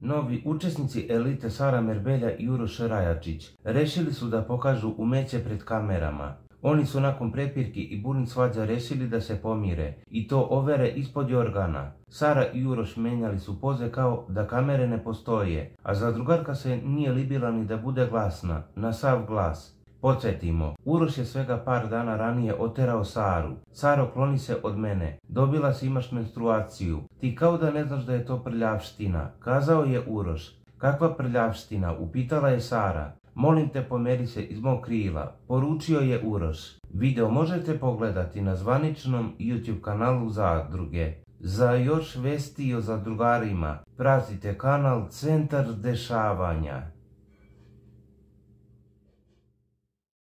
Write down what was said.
Novi učesnici elite Sara Merbelja i Uroš Rajačić rešili su da pokažu umeće pred kamerama. Oni su nakon prepirki i burnih svađa rešili da se pomire i to overe ispod jorgana. Sara i Uroš menjali su poze kao da kamere ne postoje, a zadrugarka se nije libila ni da bude glasna, na sav glas. Podsjetimo, Uroš je svega par dana ranije oterao Saru. Saro, kloni se od mene, dobila si, imaš menstruaciju. Ti kao da ne znaš da je to prljavština, kazao je Uroš. Kakva prljavština, upitala je Sara. Molim te, pomeri se iz mog krila, poručio je Uroš. Video možete pogledati na zvaničnom YouTube kanalu Zadruge. Za još vesti o zadrugarima pratite kanal Centar dešavanja.